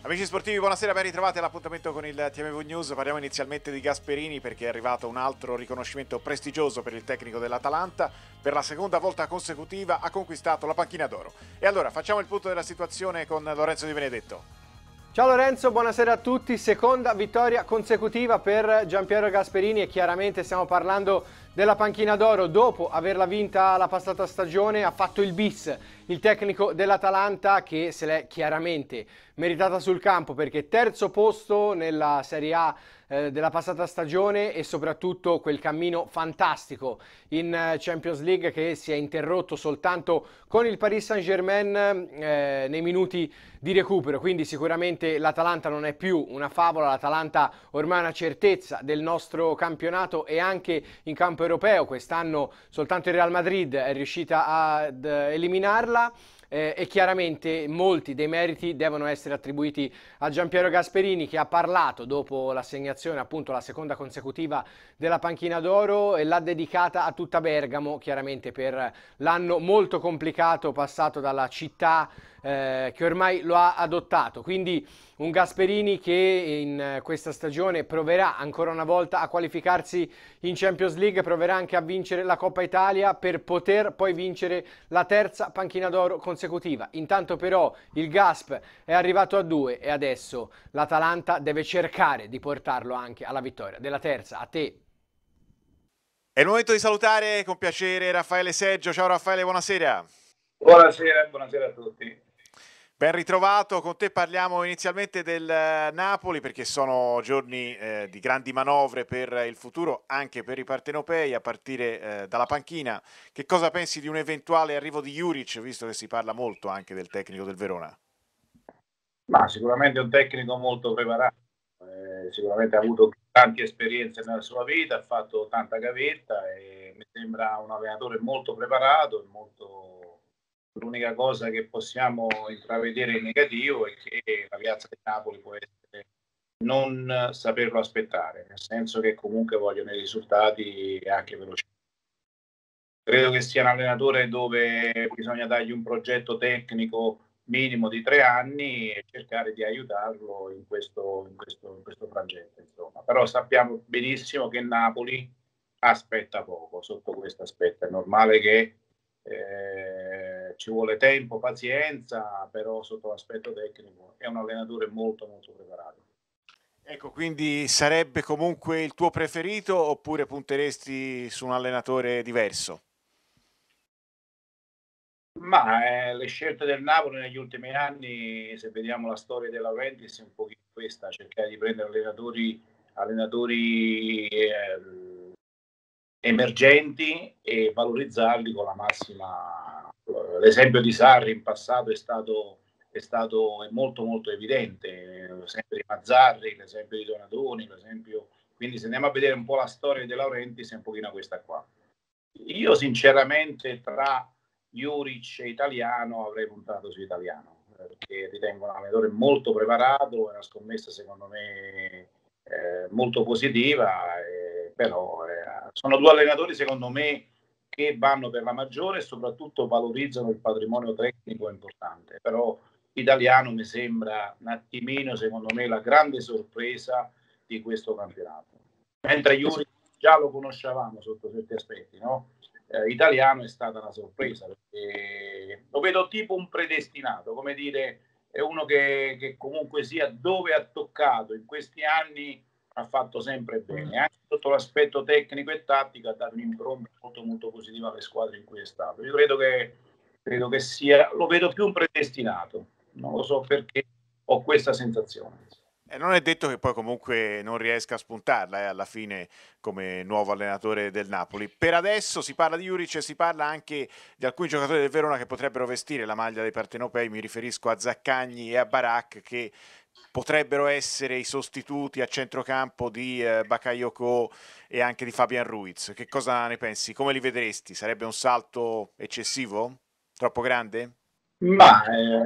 Amici sportivi, buonasera, ben ritrovati all'appuntamento con il TMV News. Parliamo inizialmente di Gasperini perché è arrivato un altro riconoscimento prestigioso per il tecnico dell'Atalanta. Per la seconda volta consecutiva ha conquistato la panchina d'oro. E allora facciamo il punto della situazione con Lorenzo Di Benedetto. Ciao Lorenzo, buonasera a tutti. Seconda vittoria consecutiva per Giampiero Gasperini e chiaramente stiamo parlando della panchina d'oro. Dopo averla vinta la passata stagione ha fatto il bis il tecnico dell'Atalanta, che se l'è chiaramente meritata sul campo perché terzo posto nella Serie A della passata stagione e soprattutto quel cammino fantastico in Champions League che si è interrotto soltanto con il Paris Saint-Germain nei minuti di recupero. Quindi sicuramente l'Atalanta non è più una favola, l'Atalanta ormai è una certezza del nostro campionato e anche in campo europeo. Quest'anno soltanto il Real Madrid è riuscita ad eliminarla. E chiaramente molti dei meriti devono essere attribuiti a Giampiero Gasperini, che ha parlato dopo l'assegnazione, appunto la seconda consecutiva della panchina d'oro, e l'ha dedicata a tutta Bergamo, chiaramente per l'anno molto complicato passato dalla città che ormai lo ha adottato. Quindi un Gasperini che in questa stagione proverà ancora una volta a qualificarsi in Champions League, proverà anche a vincere la Coppa Italia per poter poi vincere la terza panchina d'oro consecutiva. Intanto però il Gasp è arrivato a 2 e adesso l'Atalanta deve cercare di portarlo anche alla vittoria della terza. A te. È il momento di salutare con piacere Raffaele Seggio. Ciao Raffaele, buonasera. Buonasera, buonasera a tutti. Ben ritrovato, con te parliamo inizialmente del Napoli perché sono giorni di grandi manovre per il futuro, anche per i partenopei, a partire dalla panchina. Che cosa pensi di un eventuale arrivo di Juric, visto che si parla molto anche del tecnico del Verona? Ma sicuramente è un tecnico molto preparato, sicuramente ha avuto tante esperienze nella sua vita, ha fatto tanta gavetta e mi sembra un allenatore molto preparato, L'unica cosa che possiamo intravedere in negativo è che la piazza di Napoli può essere non saperlo aspettare, nel senso che comunque vogliono i risultati anche veloci. Credo che sia un allenatore dove bisogna dargli un progetto tecnico minimo di 3 anni e cercare di aiutarlo in questo frangente. Insomma. Però sappiamo benissimo che Napoli aspetta poco sotto questo aspetto. È normale che ci vuole tempo, pazienza, però sotto l'aspetto tecnico è un allenatore molto molto preparato. Ecco, quindi sarebbe comunque il tuo preferito oppure punteresti su un allenatore diverso? Ma le scelte del Napoli negli ultimi anni, se vediamo la storia De Laurentiis, è un pochino questa, cercare di prendere allenatori emergenti e valorizzarli con la massima. L'esempio di Sarri in passato è molto molto evidente, l'esempio di Mazzarri, l'esempio di Donadoni, quindi se andiamo a vedere un po' la storia di De Laurentiis è un pochino questa qua. Io sinceramente tra Juric e Italiano avrei puntato su Italiano perché ritengo un allenatore molto preparato, è una scommessa secondo me molto positiva, però sono due allenatori secondo me che vanno per la maggiore e soprattutto valorizzano il patrimonio tecnico importante, però Italiano mi sembra un attimino secondo me la grande sorpresa di questo campionato, mentre Juric già lo conoscevamo sotto certi aspetti, no? Italiano è stata una sorpresa perché lo vedo tipo un predestinato, come dire, è uno che comunque sia dove ha toccato in questi anni ha fatto sempre bene, anche sotto l'aspetto tecnico e tattico ha dato un'impronta molto molto positiva alle squadre in cui è stato. Io credo che sia, lo vedo più un predestinato, non lo so perché ho questa sensazione. Non è detto che poi comunque non riesca a spuntarla alla fine come nuovo allenatore del Napoli. Per adesso si parla di Juric e si parla anche di alcuni giocatori del Verona che potrebbero vestire la maglia dei partenopei. Mi riferisco a Zaccagni e a Barak, che potrebbero essere i sostituti a centrocampo di Bakayoko e anche di Fabian Ruiz. Che cosa ne pensi? Come li vedresti? Sarebbe un salto eccessivo? Troppo grande? Ma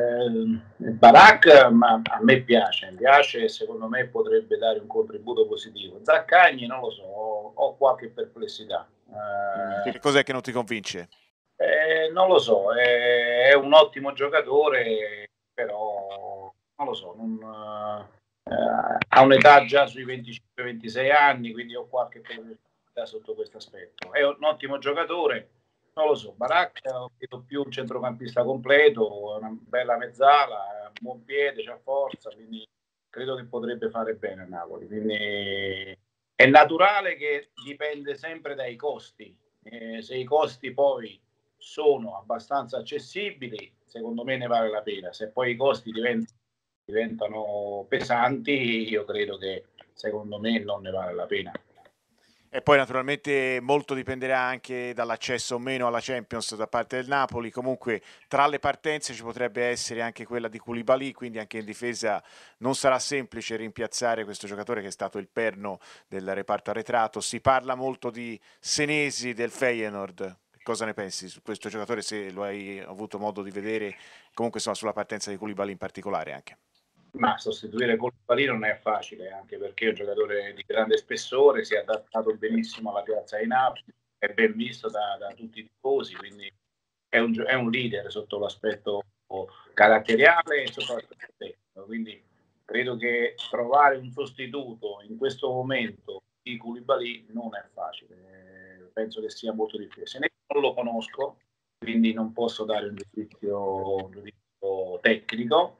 Barak ma a me piace e secondo me potrebbe dare un contributo positivo. Zaccagni non lo so, ho qualche perplessità. Che cos'è che non ti convince? Non lo so, è un ottimo giocatore, però non lo so, ha un'età già sui 25-26 anni, quindi ho qualche perplessità sotto questo aspetto. È un ottimo giocatore, non lo so, Baracca ho vedo più un centrocampista completo, una bella mezzala, buon piede, c'ha forza, quindi credo che potrebbe fare bene a Napoli. Quindi è naturale che dipende sempre dai costi. Se i costi poi sono abbastanza accessibili, secondo me ne vale la pena. Se poi i costi diventano pesanti, io credo che secondo me non ne vale la pena. E poi naturalmente molto dipenderà anche dall'accesso o meno alla Champions da parte del Napoli. Comunque tra le partenze ci potrebbe essere anche quella di Koulibaly, quindi anche in difesa non sarà semplice rimpiazzare questo giocatore che è stato il perno del reparto arretrato. Si parla molto di Senesi del Feyenoord. Cosa ne pensi su questo giocatore, se lo hai avuto modo di vedere, comunque insomma, sulla partenza di Koulibaly in particolare anche? Ma sostituire Koulibaly non è facile, anche perché è un giocatore di grande spessore, si è adattato benissimo alla piazza di Napoli, è ben visto da tutti i tifosi, quindi è un leader sotto l'aspetto caratteriale e sotto l'aspetto tecnico. Quindi credo che trovare un sostituto in questo momento di Koulibaly non è facile, penso che sia molto difficile. Se ne non lo conosco, quindi non posso dare un giudizio tecnico.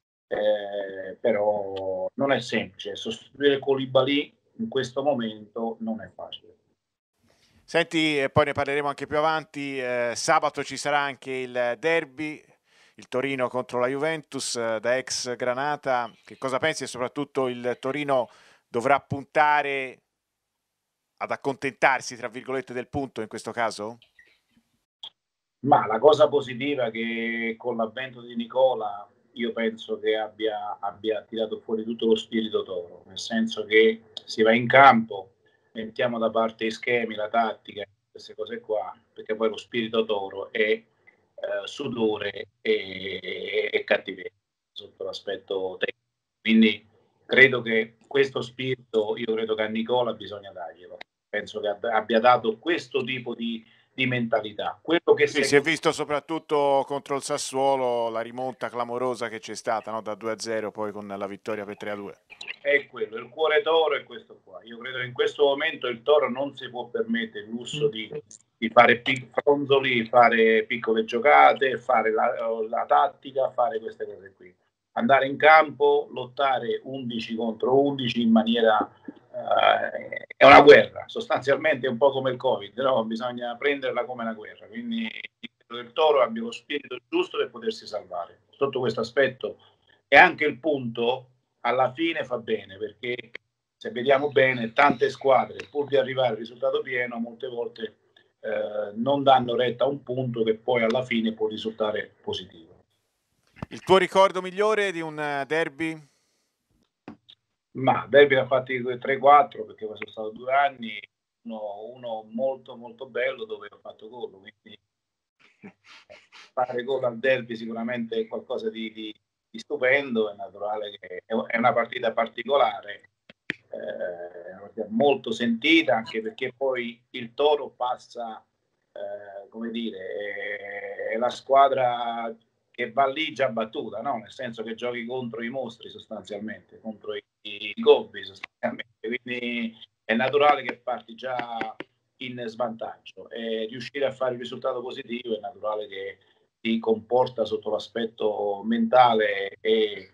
Però non è semplice sostituire Koulibaly in questo momento, non è facile. Senti, poi ne parleremo anche più avanti. Sabato ci sarà anche il derby, il Torino contro la Juventus, da ex Granata. Che cosa pensi? E soprattutto il Torino dovrà puntare ad accontentarsi, tra virgolette, del punto in questo caso? Ma la cosa positiva è che con l'avvento di Nicola io penso che abbia tirato fuori tutto lo spirito Toro, nel senso che si va in campo, mettiamo da parte i schemi, la tattica, queste cose qua, perché poi lo spirito Toro è sudore e cattiveria sotto l'aspetto tecnico. Quindi credo che questo spirito, io credo che a Nicola bisogna darglielo. Penso che abbia dato questo tipo di mentalità. Quello che Sì, si è visto soprattutto contro il Sassuolo la rimonta clamorosa che c'è stata, no? Da 2-0 poi con la vittoria per 3-2. È quello, il cuore Toro è questo qua. Io credo che in questo momento il Toro non si può permettere il lusso di fare fronzoli, fare piccole giocate, fare la tattica, fare queste cose qui. Andare in campo, lottare 11 contro 11 in maniera è una guerra, sostanzialmente è un po' come il Covid, no? Bisogna prenderla come una guerra, quindi il Toro abbia lo spirito giusto per potersi salvare. Sotto questo aspetto è anche il punto, alla fine fa bene, perché se vediamo bene tante squadre pur di arrivare al risultato pieno molte volte non danno retta a un punto che poi alla fine può risultare positivo. Il tuo ricordo migliore di un derby? Ma derby ne ha fatti 3-4 perché sono stato 2 anni, uno molto molto bello dove ho fatto gol, quindi fare gol al derby sicuramente è qualcosa di stupendo, è naturale che è una partita particolare, è una partita molto sentita anche perché poi il Toro passa, come dire, è la squadra che va lì già battuta, no? Nel senso che giochi contro i mostri sostanzialmente, contro i gobbi sostanzialmente, quindi è naturale che parti già in svantaggio e riuscire a fare il risultato positivo è naturale che ti comporta sotto l'aspetto mentale e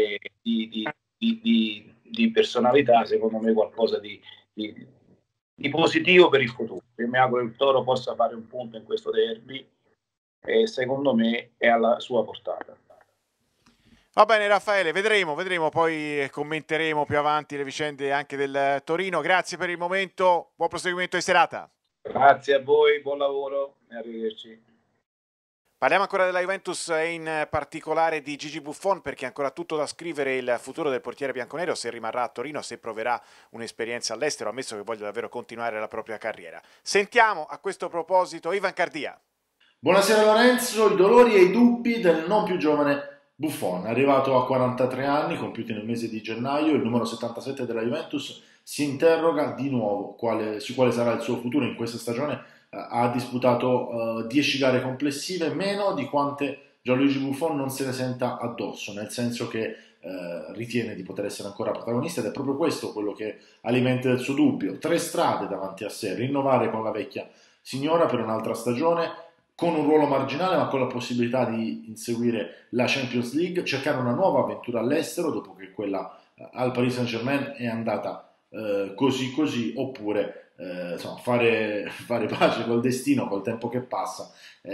di personalità, secondo me qualcosa di positivo per il futuro. Io mi auguro che il Toro possa fare un punto in questo derby e secondo me è alla sua portata. Va bene Raffaele, vedremo, poi commenteremo più avanti le vicende anche del Torino. Grazie per il momento, buon proseguimento di serata. Grazie a voi, buon lavoro e arrivederci. Parliamo ancora della Juventus e in particolare di Gigi Buffon, perché è ancora tutto da scrivere il futuro del portiere bianconero, se rimarrà a Torino, se proverà un'esperienza all'estero, ammesso che voglia davvero continuare la propria carriera. Sentiamo a questo proposito Ivan Cardia. Buonasera Lorenzo, i dolori e i dubbi del non più giovane Buffon, arrivato a 43 anni, compiuti nel mese di gennaio, il numero 77 della Juventus si interroga di nuovo su quale sarà il suo futuro in questa stagione. Ha disputato 10 gare complessive, meno di quante Gianluigi Buffon non se ne senta addosso, nel senso che ritiene di poter essere ancora protagonista, ed è proprio questo quello che alimenta il suo dubbio. 3 strade davanti a sé: rinnovare con la vecchia signora per un'altra stagione, con un ruolo marginale ma con la possibilità di inseguire la Champions League, cercare una nuova avventura all'estero dopo che quella al Paris Saint-Germain è andata così così, oppure insomma, fare pace col destino, col tempo che passa,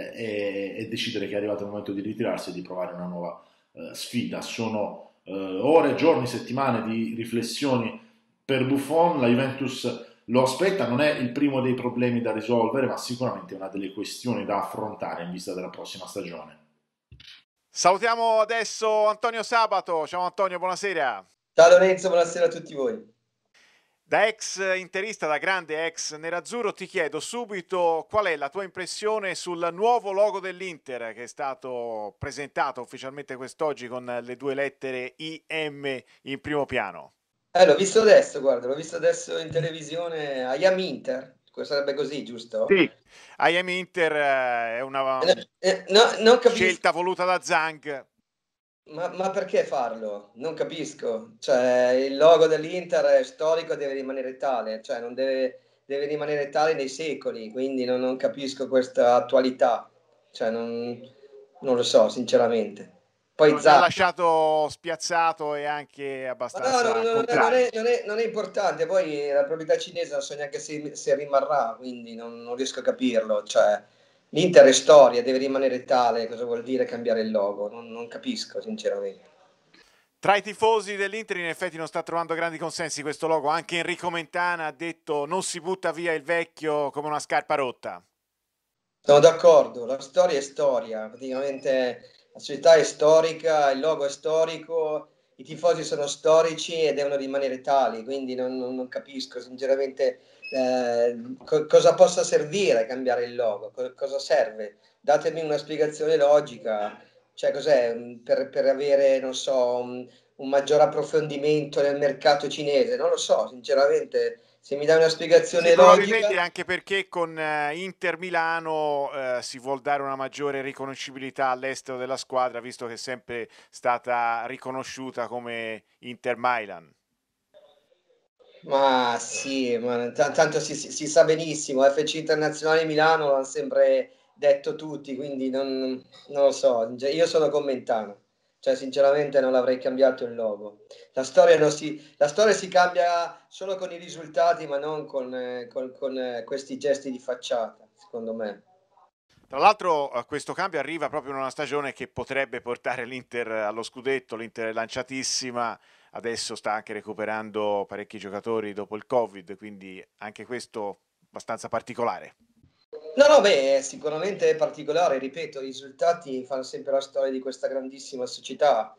e decidere che è arrivato il momento di ritirarsi e di provare una nuova sfida. Sono ore, giorni, settimane di riflessioni per Buffon. La Juventus lo aspetta, non è il primo dei problemi da risolvere, ma sicuramente una delle questioni da affrontare in vista della prossima stagione. Salutiamo adesso Antonio Sabato. Ciao Antonio, buonasera. Ciao Lorenzo, buonasera a tutti voi. Da ex interista, da grande ex nerazzurro, ti chiedo subito qual è la tua impressione sul nuovo logo dell'Inter che è stato presentato ufficialmente quest'oggi con le 2 lettere IM in primo piano. L'ho visto adesso, guarda, l'ho visto adesso in televisione. I am Inter, sarebbe così, giusto? Sì, I am Inter è una non capisco. Scelta voluta da Zhang. Ma perché farlo? Non capisco. Cioè, il logo dell'Inter è storico, deve rimanere tale, cioè non deve rimanere tale nei secoli, quindi non capisco questa attualità. Cioè, non lo so, sinceramente. Poi non ha lasciato spiazzato e anche abbastanza non è importante. Poi la proprietà cinese non so neanche se rimarrà, quindi non riesco a capirlo. Cioè, l'Inter è storia, deve rimanere tale. Cosa vuol dire cambiare il logo? Non capisco, sinceramente. Tra i tifosi dell'Inter in effetti non sta trovando grandi consensi questo logo. Anche Enrico Mentana ha detto non si butta via il vecchio come una scarpa rotta. Sono d'accordo, la storia è storia, praticamente la società è storica, il logo è storico, i tifosi sono storici e devono rimanere tali, quindi non capisco sinceramente cosa possa servire cambiare il logo, cosa serve? Datemi una spiegazione logica, cioè cos'è per avere, non so, un maggior approfondimento nel mercato cinese, non lo so, sinceramente. Se mi dai una spiegazione logica... Anche perché con Inter Milano si vuol dare una maggiore riconoscibilità all'estero della squadra, visto che è sempre stata riconosciuta come Inter Milan. Ma sì, ma tanto si sa benissimo, FC Internazionale Milano l'hanno sempre detto tutti, quindi non lo so, io sono con Mentana. Cioè, sinceramente non l'avrei cambiato il logo. La storia si cambia solo con i risultati, ma non con questi gesti di facciata, secondo me. Tra l'altro questo cambio arriva proprio in una stagione che potrebbe portare l'Inter allo scudetto. L'Inter è lanciatissima, adesso sta anche recuperando parecchi giocatori dopo il Covid, quindi anche questo abbastanza particolare. No, beh, sicuramente è particolare, ripeto, i risultati fanno sempre la storia di questa grandissima società.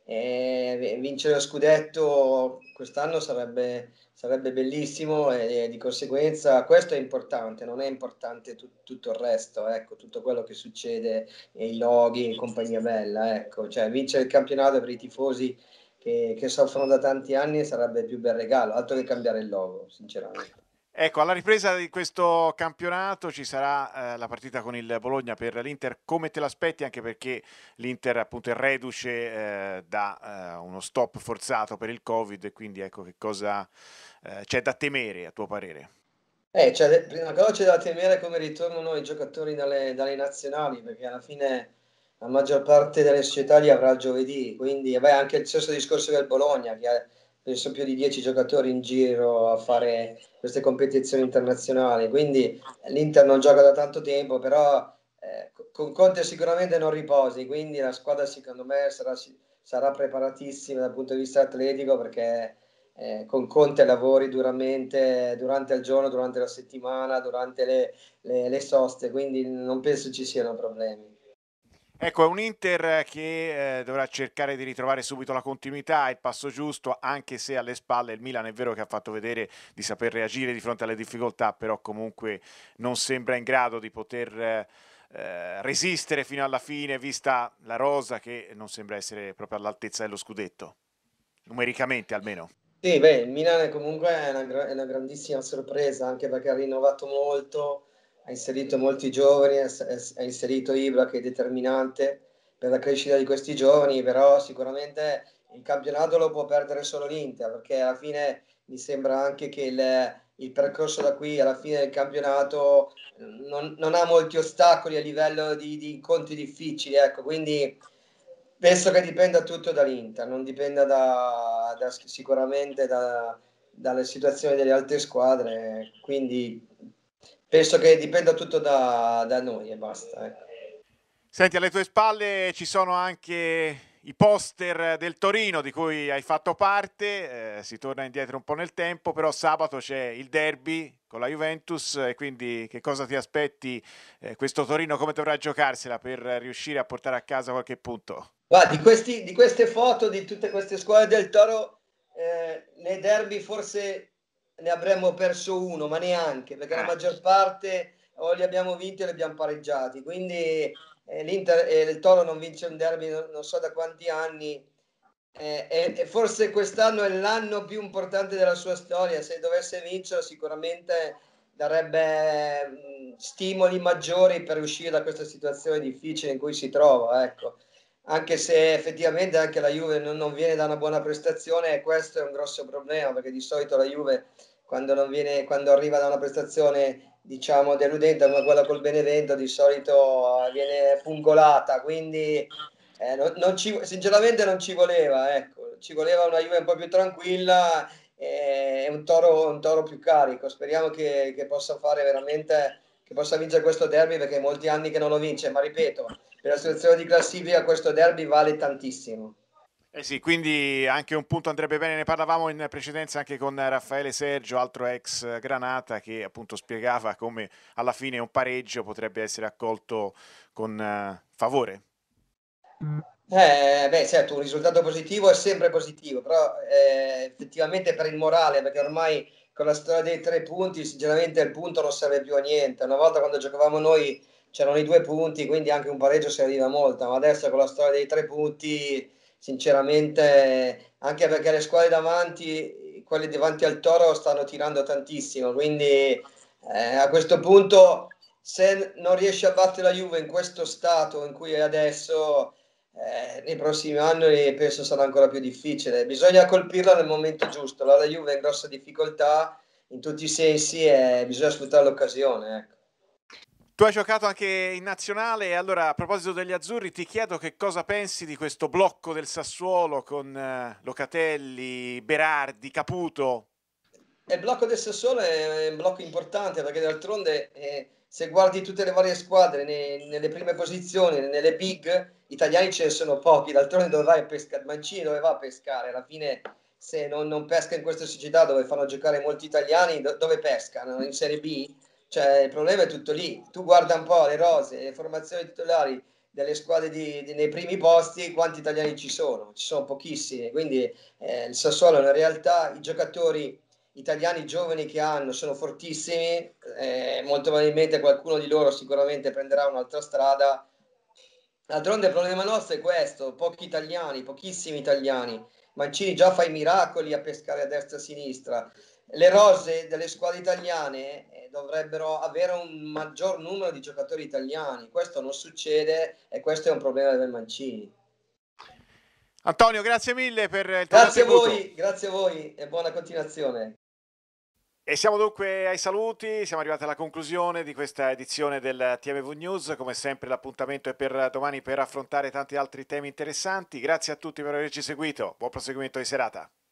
Vincere lo scudetto quest'anno sarebbe bellissimo e di conseguenza questo è importante, non è importante tutto il resto, ecco, tutto quello che succede, i loghi e compagnia bella, ecco, cioè vincere il campionato per i tifosi che soffrono da tanti anni sarebbe il più bel regalo, altro che cambiare il logo, sinceramente. Ecco, alla ripresa di questo campionato ci sarà la partita con il Bologna per l'Inter. Come te l'aspetti? Anche perché l'Inter appunto è reduce da uno stop forzato per il Covid, quindi ecco che cosa c'è da temere a tuo parere? Cioè, prima cosa c'è da temere come ritornano i giocatori dalle nazionali, perché alla fine la maggior parte delle società li avrà giovedì, quindi anche il stesso discorso del Bologna, che ha penso più di 10 giocatori in giro a fare queste competizioni internazionali, quindi l'Inter non gioca da tanto tempo, però con Conte sicuramente non riposi, quindi la squadra secondo me sarà preparatissima dal punto di vista atletico, perché con Conte lavori duramente durante il giorno, durante la settimana, durante le soste, quindi non penso ci siano problemi. Ecco, è un Inter che dovrà cercare di ritrovare subito la continuità, il passo giusto, anche se alle spalle il Milan è vero che ha fatto vedere di saper reagire di fronte alle difficoltà, però comunque non sembra in grado di poter resistere fino alla fine, vista la rosa che non sembra essere proprio all'altezza dello scudetto, numericamente almeno. Sì, beh, il Milan comunque è una grandissima sorpresa, anche perché ha rinnovato molto, ha inserito molti giovani, ha inserito Ibra che è determinante, per la crescita di questi giovani, però sicuramente il campionato lo può perdere solo l'Inter, perché alla fine mi sembra anche che il percorso da qui alla fine del campionato non ha molti ostacoli a livello di incontri difficili, ecco, quindi penso che dipenda tutto dall'Inter, non dipenda sicuramente dalle situazioni delle altre squadre, quindi penso che dipenda tutto da noi e basta. Ecco. Senti, alle tue spalle ci sono anche i poster del Torino di cui hai fatto parte, si torna indietro un po' nel tempo, però sabato c'è il derby con la Juventus e quindi che cosa ti aspetti questo Torino, come dovrà giocarsela per riuscire a portare a casa qualche punto? Guarda, di queste foto di tutte queste squadre del Toro, nei derby forse ne avremmo perso uno, ma neanche, perché la maggior parte o li abbiamo vinti o li abbiamo pareggiati, quindi l'Inter e il Toro non vince un derby non so da quanti anni, e forse quest'anno è l'anno più importante della sua storia. Se dovesse vincere sicuramente darebbe stimoli maggiori per uscire da questa situazione difficile in cui si trova, ecco. Anche se effettivamente anche la Juve non viene da una buona prestazione, e questo è un grosso problema, perché di solito la Juve quando arriva da una prestazione diciamo deludente come quella col Benevento di solito viene pungolata, quindi sinceramente non ci voleva, ecco, ci voleva una Juve un po' più tranquilla e un toro più carico. Speriamo che possa fare veramente, che possa vincere questo derby, perché è molti anni che non lo vince, ma ripeto, per la situazione di classifica questo derby vale tantissimo. Eh sì, quindi anche un punto andrebbe bene, ne parlavamo in precedenza anche con Raffaele Sergio, altro ex Granata, che appunto spiegava come alla fine un pareggio potrebbe essere accolto con favore. Certo, un risultato positivo è sempre positivo, però effettivamente per il morale, perché ormai con la storia dei 3 punti, sinceramente il punto non serve più a niente. Una volta quando giocavamo noi c'erano i 2 punti, quindi anche un pareggio serviva molto, ma adesso con la storia dei 3 punti, sinceramente, anche perché le squadre davanti, quelle davanti al Toro, stanno tirando tantissimo, quindi a questo punto se non riesce a battere la Juve in questo stato in cui è adesso, nei prossimi anni penso sarà ancora più difficile. Bisogna colpirla nel momento giusto. La Juve è in grossa difficoltà in tutti i sensi e bisogna sfruttare l'occasione. Ecco. Tu hai giocato anche in nazionale e allora a proposito degli azzurri ti chiedo che cosa pensi di questo blocco del Sassuolo con Locatelli, Berardi, Caputo. Il blocco del Sassuolo è un blocco importante, perché d'altronde se guardi tutte le varie squadre nelle prime posizioni, nelle big, italiani ce ne sono pochi. D'altronde dove vai a pescare? Mancini dove va a pescare? Alla fine se non pesca in queste società dove fanno giocare molti italiani, dove pescano? In Serie B? Cioè il problema è tutto lì. Tu guarda un po' le rose, le formazioni titolari delle squadre nei primi posti, quanti italiani ci sono? Ci sono pochissimi, quindi il Sassuolo è una realtà, i giocatori italiani giovani che hanno sono fortissimi, molto probabilmente qualcuno di loro sicuramente prenderà un'altra strada. D'altronde il problema nostro è questo: pochi italiani, pochissimi italiani. Mancini già fa i miracoli a pescare a destra e a sinistra. Le rose delle squadre italiane dovrebbero avere un maggior numero di giocatori italiani. Questo non succede e questo è un problema del Mancini. Antonio, grazie mille per il tuo contributo. Grazie a voi e buona continuazione. E siamo dunque ai saluti, siamo arrivati alla conclusione di questa edizione del TMV News. Come sempre l'appuntamento è per domani per affrontare tanti altri temi interessanti. Grazie a tutti per averci seguito, buon proseguimento di serata.